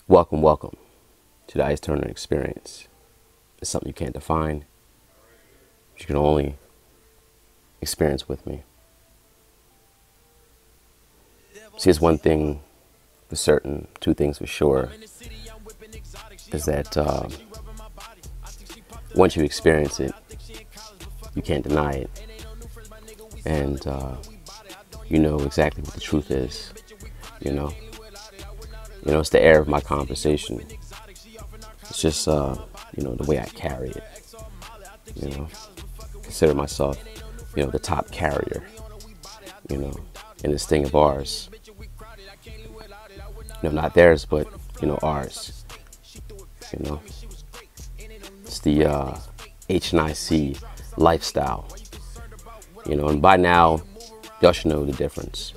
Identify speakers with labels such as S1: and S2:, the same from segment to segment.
S1: Welcome, welcome to the Ice Turner experience. It's something you can't define, but you can only experience with me. See, it's one thing for certain, two things for sure, is that once you experience it, you can't deny it. And you know exactly what the truth is, you know. It's the air of my conversation. It's just, the way I carry it, Consider myself, the top carrier, in this thing of ours. Not theirs, but, ours. It's the H.N.I.C lifestyle, and by now, y'all should know the difference,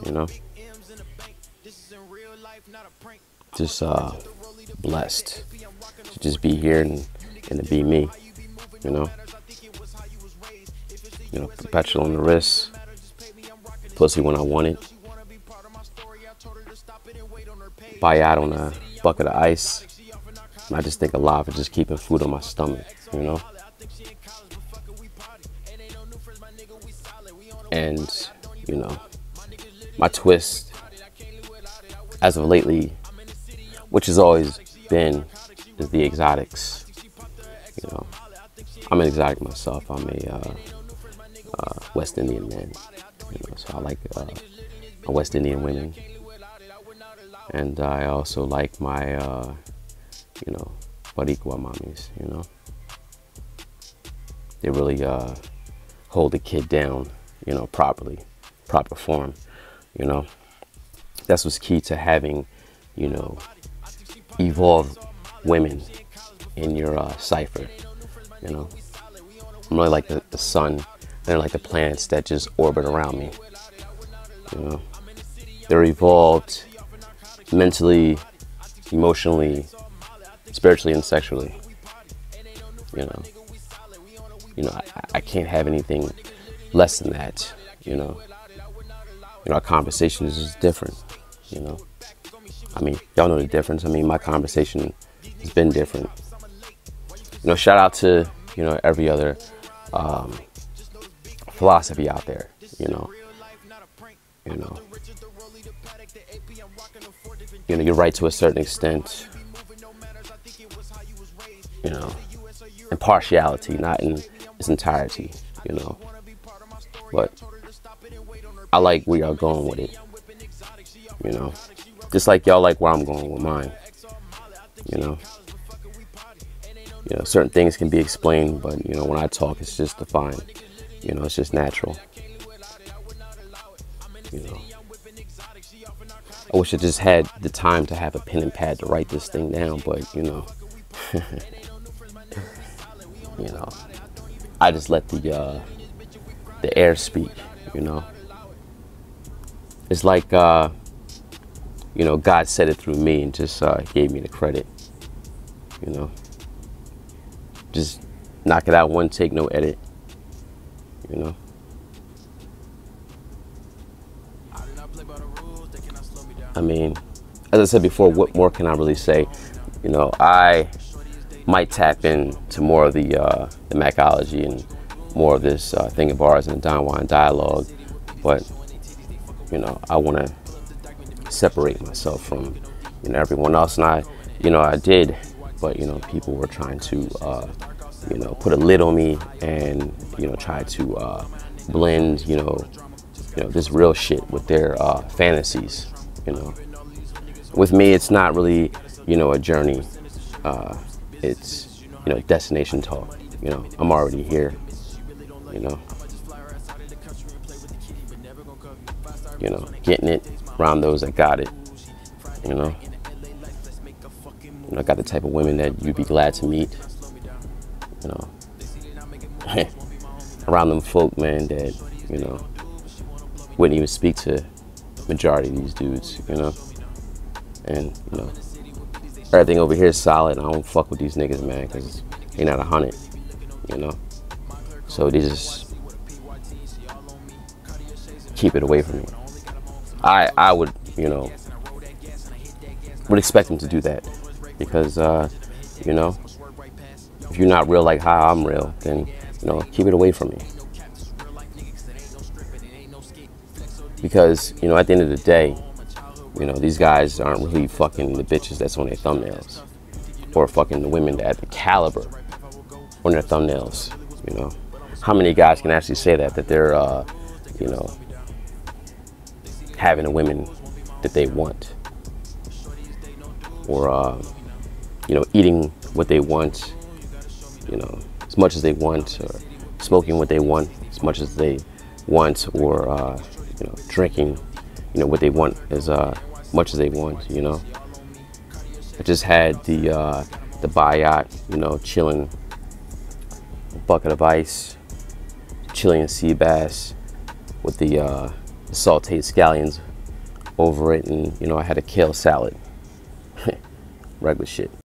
S1: Just blessed to just be here and to be me, perpetual on the wrist, pussy when I want it, buy out on a bucket of ice. And I just think alive and just keeping food on my stomach, And, my twist as of lately, which has always been, is the exotics. I'm an exotic myself. I'm a West Indian man. So I like West Indian women, and I also like my Boricua mommies. They really hold the kid down, properly, proper form. That's what's key to having, evolved women in your cipher. I'm really like the sun. They're like the planets that just orbit around me. They're evolved mentally, emotionally, spiritually, and sexually. I can't have anything less than that. Our conversation is just different. Y'all know the difference. My conversation has been different. Shout out to, every other philosophy out there, You're right to a certain extent, impartiality, not in its entirety, but I like where y'all going with it, just like y'all like where I'm going with mine, certain things can be explained, but, when I talk, it's just defined, it's just natural, I wish I just had the time to have a pen and pad to write this thing down, but, I just let the air speak, It's like, God said it through me and just gave me the credit, Just knock it out, one take, no edit, As I said before, what more can I really say? I might tap into more of the Macology and more of this thing of ours and the Don Juan dialogue, but I want to separate myself from everyone else, and I did, but people were trying to put a lid on me and try to blend this real shit with their fantasies. With me, it's not really a journey. It's destination talk. I'm already here. Getting it around those that got it. I got the type of women that you'd be glad to meet. Around them folk, man, that wouldn't even speak to majority of these dudes, and everything over here is solid. I don't fuck with these niggas, man, because they not 100, so they just keep it away from me. I would, would expect them to do that, because, you know, if you're not real like how I'm real, then, you know, keep it away from me. Because, you know, at the end of the day, you know, these guys aren't really fucking the bitches that's on their thumbnails, or fucking the women that have the caliber on their thumbnails, you know. How many guys can actually say that they're, you know, having the women that they want, or, you know, eating what they want, you know, as much as they want, or smoking what they want as much as they want, or, you know, drinking, you know, what they want as much as they want, you know. I just had the Bayat, you know, chilling, a bucket of ice, Chilean sea bass with the sauteed scallions over it, and, you know, I had a kale salad. Regular shit.